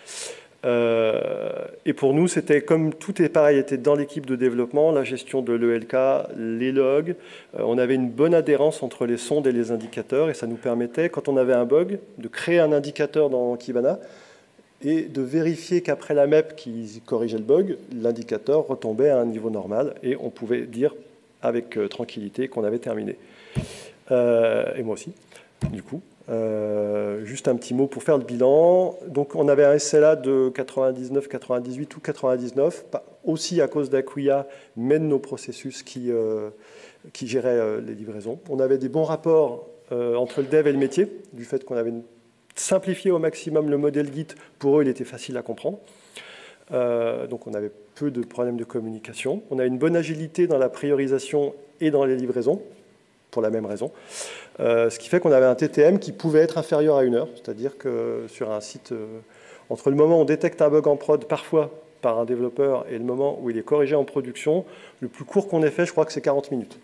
Euh, et pour nous, c'était comme tout est pareil, était dans l'équipe de développement, la gestion de l'E L K, les logs. Euh, on avait une bonne adhérence entre les sondes et les indicateurs et ça nous permettait, quand on avait un bug, de créer un indicateur dans Kibana et de vérifier qu'après la M E P qui corrigeait le bug, l'indicateur retombait à un niveau normal et on pouvait dire avec euh, tranquillité qu'on avait terminé. Euh, et moi aussi, du coup. Euh, juste un petit mot pour faire le bilan. Donc on avait un S L A de quatre-vingt-dix-neuf, quatre-vingt-dix-huit ou quatre-vingt-dix-neuf, aussi à cause d'Acquia, mais de nos processus qui, euh, qui géraient euh, les livraisons. On avait des bons rapports euh, entre le dev et le métier, du fait qu'on avait simplifié au maximum le modèle Git. Pour eux, il était facile à comprendre. Euh, donc on avait peu de problèmes de communication. On a une bonne agilité dans la priorisation et dans les livraisons, pour la même raison. Euh, ce qui fait qu'on avait un T T M qui pouvait être inférieur à une heure, c'est-à-dire que sur un site, euh, entre le moment où on détecte un bug en prod, parfois par un développeur, et le moment où il est corrigé en production, le plus court qu'on ait fait, je crois que c'est quarante minutes.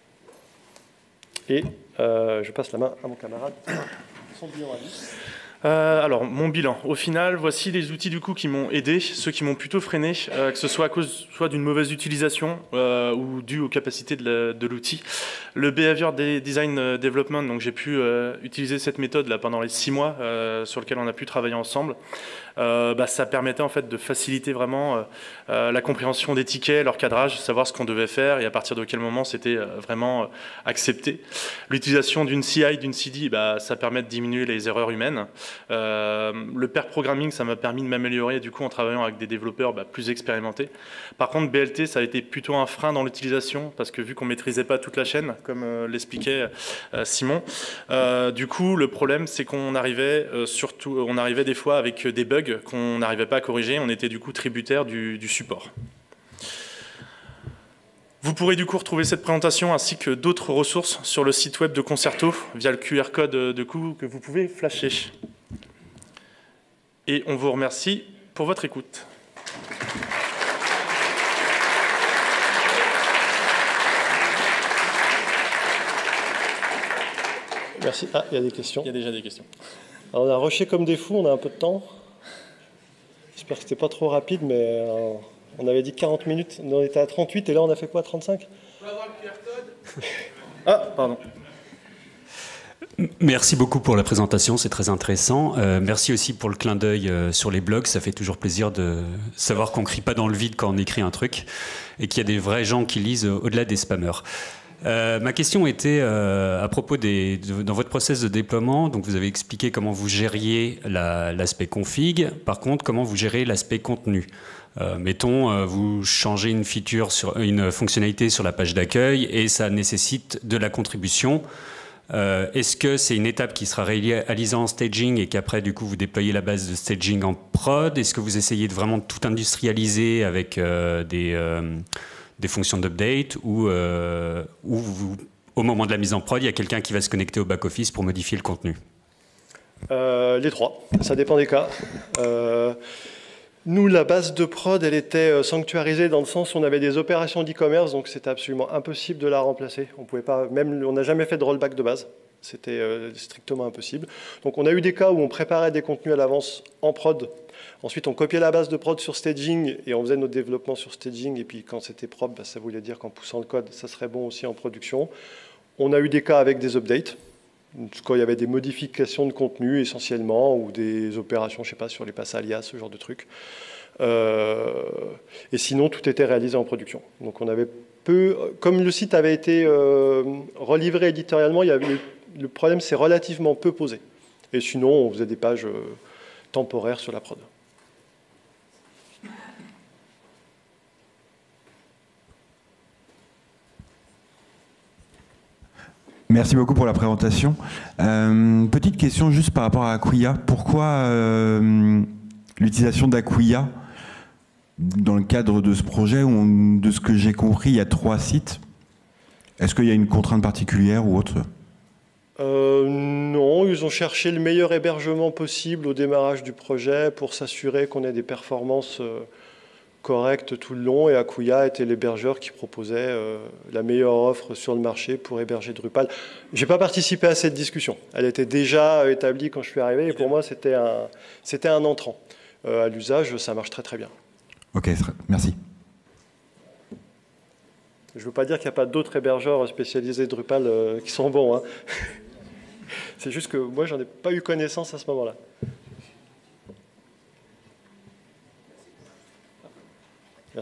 Et euh, je passe la main à mon camarade. Son bilan à lui. Euh, alors, mon bilan. Au final, voici les outils du coup qui m'ont aidé, ceux qui m'ont plutôt freiné, euh, que ce soit à cause soit d'une mauvaise utilisation euh, ou dû aux capacités de l'outil. Le Behavior Design Development, donc j'ai pu euh, utiliser cette méthode là pendant les six mois euh, sur lequel on a pu travailler ensemble. Euh, bah, ça permettait en fait de faciliter vraiment euh, euh, la compréhension des tickets, leur cadrage, savoir ce qu'on devait faire et à partir de quel moment c'était euh, vraiment euh, accepté. L'utilisation d'une C I, d'une C D, bah, ça permet de diminuer les erreurs humaines. Euh, le pair programming, ça m'a permis de m'améliorer du coup en travaillant avec des développeurs bah, plus expérimentés. Par contre, B L T, ça a été plutôt un frein dans l'utilisation parce que vu qu'on maîtrisait pas toute la chaîne, comme euh, l'expliquait euh, Simon, euh, du coup le problème c'est qu'on arrivait euh, surtout, on arrivait des fois avec des bugs qu'on n'arrivait pas à corriger, on était du coup tributaire du, du support. Vous pourrez du coup retrouver cette présentation ainsi que d'autres ressources sur le site web de Concerto via le Q R code de coup que vous pouvez flasher. Et on vous remercie pour votre écoute. Merci. Ah, il y a des questions. Il y a déjà des questions. Alors, on a rushé comme des fous, on a un peu de temps. J'espère que c'était pas trop rapide, mais euh, on avait dit quarante minutes, on était à trente-huit et là on a fait quoi, trente-cinq? On peut avoir le Q R code? Ah, pardon. Merci beaucoup pour la présentation, c'est très intéressant. Euh, merci aussi pour le clin d'œil euh, sur les blogs, ça fait toujours plaisir de savoir qu'on ne crie pas dans le vide quand on écrit un truc et qu'il y a des vrais gens qui lisent euh, au-delà des spammers. Euh, ma question était euh, à propos des, de, dans votre process de déploiement, donc vous avez expliqué comment vous gériez l'aspect config, par contre comment vous gérez l'aspect contenu. Euh, mettons, euh, vous changez une feature, sur, une fonctionnalité sur la page d'accueil et ça nécessite de la contribution. Euh, Est-ce que c'est une étape qui sera réalisée en staging et qu'après du coup vous déployez la base de staging en prod? Est-ce que vous essayez de vraiment tout industrialiser avec euh, des... Euh, des fonctions d'update ou, euh, ou vous, au moment de la mise en prod, il y a quelqu'un qui va se connecter au back-office pour modifier le contenu? euh, Les trois, ça dépend des cas. Euh, nous, la base de prod, elle était sanctuarisée dans le sens où on avait des opérations d'e-commerce, donc c'était absolument impossible de la remplacer. On pouvait pas, même, on n'a jamais fait de rollback de base. C'était euh, strictement impossible. Donc on a eu des cas où on préparait des contenus à l'avance en prod. Ensuite, on copiait la base de prod sur staging et on faisait notre développement sur staging. Et puis, quand c'était propre, bah, ça voulait dire qu'en poussant le code, ça serait bon aussi en production. On a eu des cas avec des updates, quand il y avait des modifications de contenu essentiellement, ou des opérations, je ne sais pas, sur les passes alias, ce genre de trucs. Euh, et sinon, tout était réalisé en production. Donc, on avait peu... Comme le site avait été euh, relivré éditorialement, il y avait, le problème s'est relativement peu posé. Et sinon, on faisait des pages... Euh, temporaire sur la prod. Merci beaucoup pour la présentation. Euh, petite question juste par rapport à Acquia. Pourquoi euh, l'utilisation d'Acquia dans le cadre de ce projet où, on, de ce que j'ai compris, il y a trois sites? Est-ce qu'il y a une contrainte particulière ou autre? Euh, non, ils ont cherché le meilleur hébergement possible au démarrage du projet pour s'assurer qu'on ait des performances euh, correctes tout le long. Et Acquia était l'hébergeur qui proposait euh, la meilleure offre sur le marché pour héberger Drupal. Je n'ai pas participé à cette discussion. Elle était déjà établie quand je suis arrivé et pour moi, c'était un, c'était un entrant. Euh, à l'usage, ça marche très très bien. Ok, merci. Je ne veux pas dire qu'il n'y a pas d'autres hébergeurs spécialisés Drupal euh, qui sont bons. Hein. C'est juste que moi, j'en ai pas eu connaissance à ce moment-là.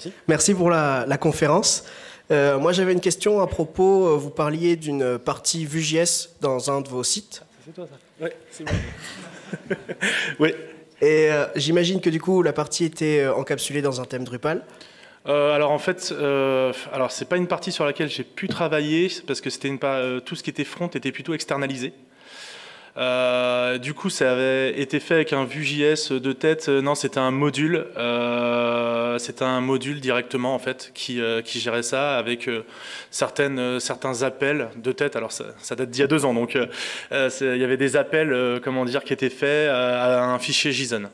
Merci. Merci pour la, la conférence. Euh, moi, j'avais une question à propos. Vous parliez d'une partie Vue.js dans un de vos sites. C'est toi ça? Oui, c'est bon. Oui. Et euh, j'imagine que du coup, la partie était encapsulée dans un thème Drupal. Euh, alors en fait, euh, alors c'est pas une partie sur laquelle j'ai pu travailler parce que c'était une euh, tout ce qui était front était plutôt externalisé. Euh, du coup, ça avait été fait avec un Vue.js de tête. Non, c'était un module. Euh, c'était un module directement en fait qui, euh, qui gérait ça avec euh, certaines, euh, certains appels de tête. Alors ça, ça date d'il y a deux ans, donc euh, il y avait des appels, euh, comment dire, qui étaient faits à, à un fichier JSON.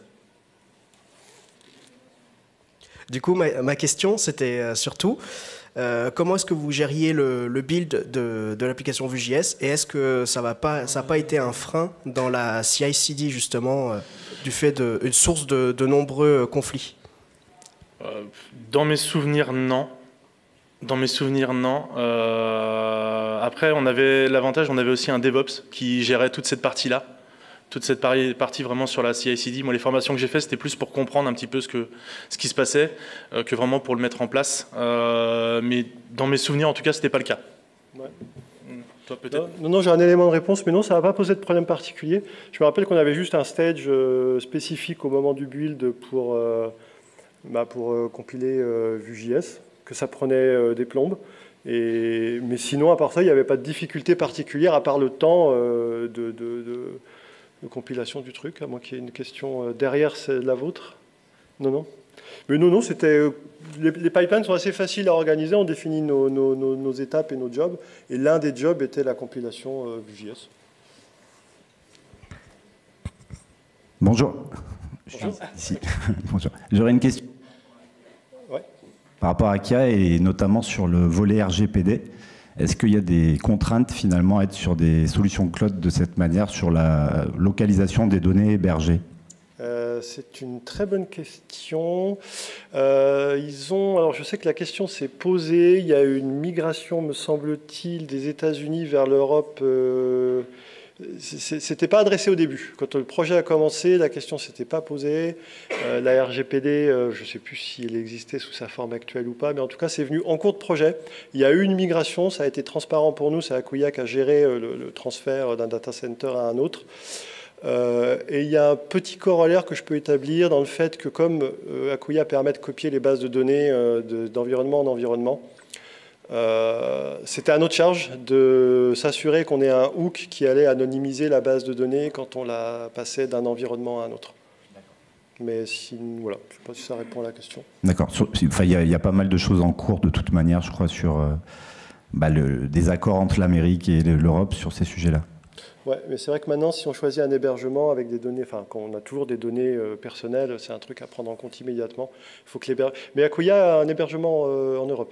Du coup, ma, ma question, c'était euh, surtout euh, comment est-ce que vous gériez le, le build de, de l'application Vue.js et est-ce que ça n'a pas, ça pas été un frein dans la C I C D justement euh, du fait d'une source de, de nombreux conflits? euh, Dans mes souvenirs, non. Dans mes souvenirs, non. Euh, après, on avait l'avantage, on avait aussi un DevOps qui gérait toute cette partie-là. Toute cette partie vraiment sur la C I C D. Moi, les formations que j'ai faites, c'était plus pour comprendre un petit peu ce, que, ce qui se passait euh, que vraiment pour le mettre en place. Euh, mais dans mes souvenirs, en tout cas, ce n'était pas le cas. Ouais. Toi, peut-être? Non, non j'ai un élément de réponse, mais non, ça n'a pas posé de problème particulier. Je me rappelle qu'on avait juste un stage euh, spécifique au moment du build pour, euh, bah, pour euh, compiler euh, Vue.js, que ça prenait euh, des plombes. Et, mais sinon, à part ça, il n'y avait pas de difficulté particulière, à part le temps euh, de... de, de de compilation du truc, à moins qu'il y ait une question derrière la vôtre. Non, non. Mais non, non, c'était... Les, les pipelines sont assez faciles à organiser, on définit nos, nos, nos, nos étapes et nos jobs, et l'un des jobs était la compilation euh, Vue.js. Bonjour. Bonjour. Ici. Bonjour. J'aurais une question. Ouais. Par rapport à K I A et notamment sur le volet R G P D. Est-ce qu'il y a des contraintes finalement à être sur des solutions cloud de cette manière sur la localisation des données hébergées? euh, C'est une très bonne question. Euh, ils ont, alors je sais que la question s'est posée. Il y a eu une migration, me semble-t-il, des États-Unis vers l'Europe. Euh, C'était pas adressé au début. Quand le projet a commencé, la question s'était pas posée. Euh, la R G P D, euh, je ne sais plus si elle existait sous sa forme actuelle ou pas, mais en tout cas, c'est venu en cours de projet. Il y a eu une migration, ça a été transparent pour nous. C'est Acquia qui a géré euh, le, le transfert d'un data center à un autre. Euh, et il y a un petit corollaire que je peux établir dans le fait que comme euh, Acquia permet de copier les bases de données euh, d'environnement en environnement, Euh, c'était à notre charge de s'assurer qu'on ait un hook qui allait anonymiser la base de données quand on la passait d'un environnement à un autre. Mais si, voilà, je ne sais pas si ça répond à la question. D'accord. Enfin, il y, y a pas mal de choses en cours de toute manière, je crois, sur euh, bah, le, des accords entre l'Amérique et l'Europe sur ces sujets-là. Ouais, mais c'est vrai que maintenant, si on choisit un hébergement avec des données, enfin, quand on a toujours des données euh, personnelles, c'est un truc à prendre en compte immédiatement. Il faut que l'héberge... Mais Acquia a un hébergement euh, en Europe.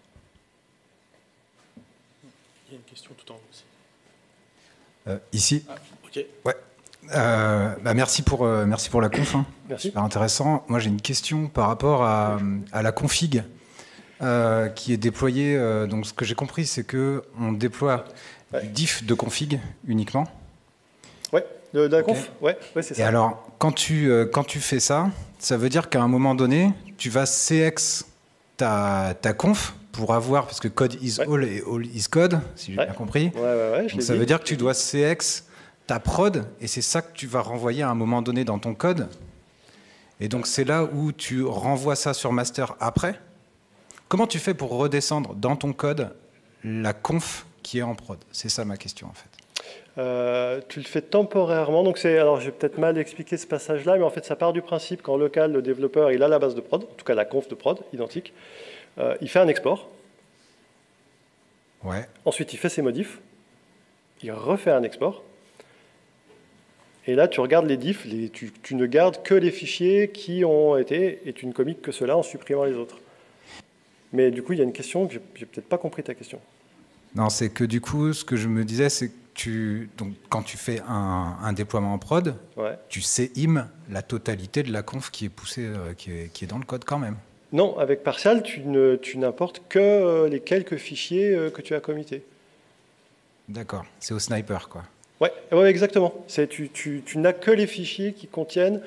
Il y a une question tout en haut aussi. Euh, ici. Ah, ok. Ouais. Euh, bah merci pour euh, merci pour la conf. Hein. Merci. Super intéressant. Moi, j'ai une question par rapport à, à la config euh, qui est déployée. Euh, donc, ce que j'ai compris, c'est que on déploie ouais. du diff de config uniquement. Ouais. De, de la okay. conf. Ouais. Ouais, c'est ça. Et alors, quand tu euh, quand tu fais ça, ça veut dire qu'à un moment donné, tu vas C X ta ta conf pour avoir, parce que code is ouais. all et all is code, si j'ai ouais. bien compris. Ouais, ouais, ouais, Donc ça dit. veut dire que tu dois C X ta prod, et c'est ça que tu vas renvoyer à un moment donné dans ton code. Et donc c'est là où tu renvoies ça sur master après. Comment tu fais pour redescendre dans ton code la conf qui est en prod? C'est ça ma question en fait. Euh, tu le fais temporairement. Donc c'est, alors j'ai peut-être mal expliqué ce passage-là, mais en fait ça part du principe qu'en local, le développeur il a la base de prod, en tout cas la conf de prod, identique. Euh, il fait un export. Ouais. Ensuite, il fait ses modifs. Il refait un export. Et là, tu regardes les diffs. Les, tu, tu ne gardes que les fichiers qui ont été, et tu ne commites que cela en supprimant les autres. Mais du coup, il y a une question que je n'ai peut-être pas compris ta question. Non, c'est que du coup, ce que je me disais, c'est que tu, donc, quand tu fais un, un déploiement en prod, ouais. tu C I M la totalité de la conf qui est poussée, euh, qui, est, qui est dans le code quand même. Non, avec Partial, tu, ne, tu n'importes que les quelques fichiers que tu as committés. D'accord, c'est au sniper, quoi. Ouais, ouais exactement. C'est, tu, tu, tu n'as que les fichiers qui contiennent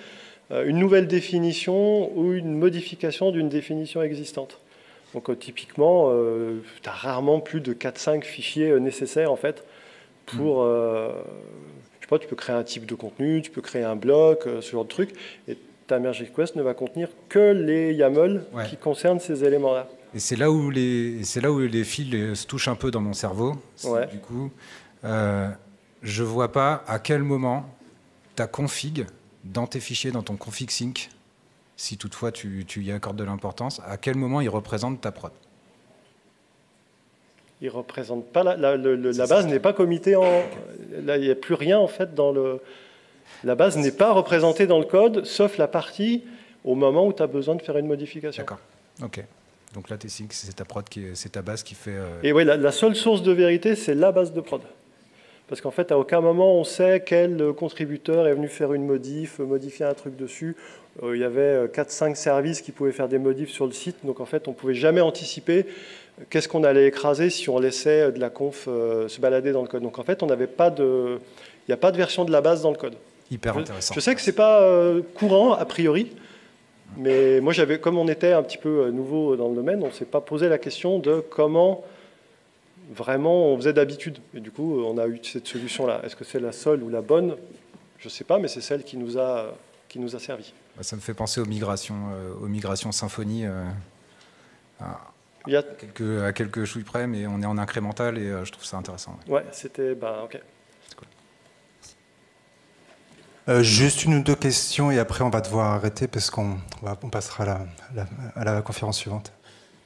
euh, une nouvelle définition ou une modification d'une définition existante. Donc euh, typiquement, euh, tu as rarement plus de quatre cinq fichiers euh, nécessaires en fait pour... Euh, je sais pas, tu peux créer un type de contenu, tu peux créer un bloc, euh, ce genre de truc, et ta merge request ne va contenir que les YAML ouais. qui concernent ces éléments-là. Et c'est là où les, c'est là où les fils se touchent un peu dans mon cerveau. Ouais. Du coup, euh, je vois pas à quel moment ta config dans tes fichiers, dans ton config sync, si toutefois tu, tu y accordes de l'importance, à quel moment il représente ta prod. Il représente pas la, la, la, la base n'est pas committée en. Là, il n'y a plus rien en fait dans le. La base n'est pas représentée dans le code, sauf la partie au moment où tu as besoin de faire une modification. D'accord. Ok. Donc là, tes sync, c'est ta prod, qui est, c'est ta base qui fait. Euh... Et oui, la, la seule source de vérité, c'est la base de prod. Parce qu'en fait, à aucun moment on sait quel contributeur est venu faire une modif, modifier un truc dessus. Euh, il y avait quatre cinq services qui pouvaient faire des modifs sur le site, donc en fait, on ne pouvait jamais anticiper qu'est-ce qu'on allait écraser si on laissait de la conf euh, se balader dans le code. Donc en fait, on n'avait pas de, il n'y a pas de version de la base dans le code. Hyper intéressant. Je, je sais que c'est pas euh, courant a priori, mais moi j'avais, comme on était un petit peu nouveau dans le domaine, on s'est pas posé la question de comment vraiment on faisait d'habitude. Et du coup, on a eu cette solution-là. Est-ce que c'est la seule ou la bonne? Je sais pas, mais c'est celle qui nous a qui nous a servi. Ça me fait penser aux migrations, euh, aux migrations Symfony. Euh, à... Il y a... quelques, à quelques chouilles près, mais on est en incrémental et euh, je trouve ça intéressant. Ouais, ouais c'était... Bah, ok. C'est cool. Euh, juste une ou deux questions et après on va devoir arrêter parce qu'on on passera à la, la, à la conférence suivante.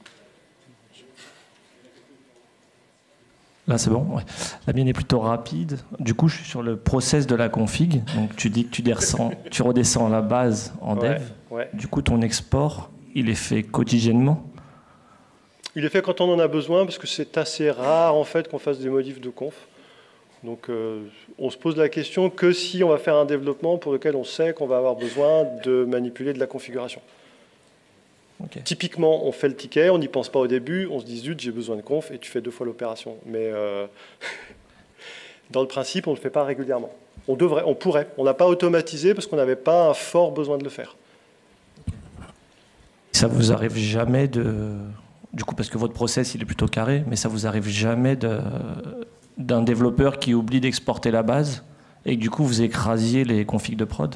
Là, c'est bon. Ouais. La mienne est plutôt rapide. Du coup, je suis sur le process de la config. Donc, tu dis que tu, descends, tu redescends la base en ouais, dev. Ouais. Du coup, ton export, il est fait quotidiennement? Il est fait quand on en a besoin, parce que c'est assez rare en fait qu'on fasse des modifs de conf. Donc euh, on se pose la question que si on va faire un développement pour lequel on sait qu'on va avoir besoin de manipuler de la configuration. Okay. Typiquement, on fait le ticket, on n'y pense pas au début, on se dit zut, j'ai besoin de conf, et tu fais deux fois l'opération. Mais euh, dans le principe, on ne le fait pas régulièrement. On devrait, on pourrait. On n'a pas automatisé parce qu'on n'avait pas un fort besoin de le faire. Ça vous arrive jamais de... Du coup, parce que votre process, il est plutôt carré, mais ça vous arrive jamais de... d'un développeur qui oublie d'exporter la base et que du coup, vous écrasiez les configs de prod?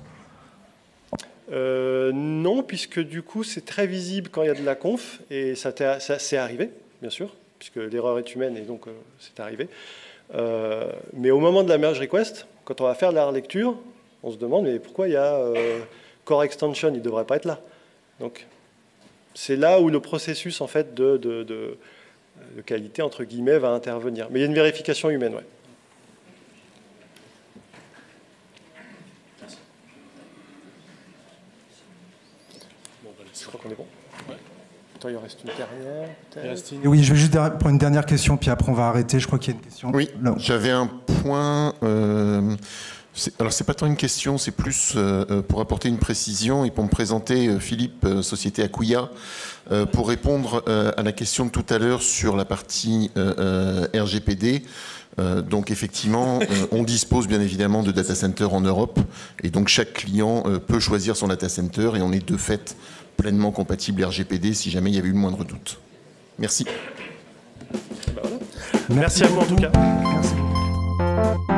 Euh, non, puisque du coup, c'est très visible quand il y a de la conf, et ça, ça c'est arrivé, bien sûr, puisque l'erreur est humaine, et donc euh, c'est arrivé. Euh, mais au moment de la merge request, quand on va faire la relecture, on se demande, mais pourquoi il y a euh, core extension, il ne devrait pas être là. Donc, c'est là où le processus en fait, de, de, de, de qualité, entre guillemets, va intervenir. Mais il y a une vérification humaine, ouais. Je crois qu'on est bon. Ouais. Attends, il en reste une dernière. Une... Oui, je vais juste prendre une dernière question, puis après on va arrêter. Je crois qu'il y a une question. Oui, j'avais un point. Euh, alors, c'est pas tant une question, c'est plus euh, pour apporter une précision et pour me présenter euh, Philippe, euh, société Acquia, euh, pour répondre euh, à la question de tout à l'heure sur la partie euh, euh, R G P D. Euh, donc effectivement, euh, on dispose bien évidemment de data centers en Europe et donc chaque client euh, peut choisir son data center et on est de fait pleinement compatible R G P D si jamais il y avait eu le moindre doute. Merci. Merci à vous en tout cas. Merci.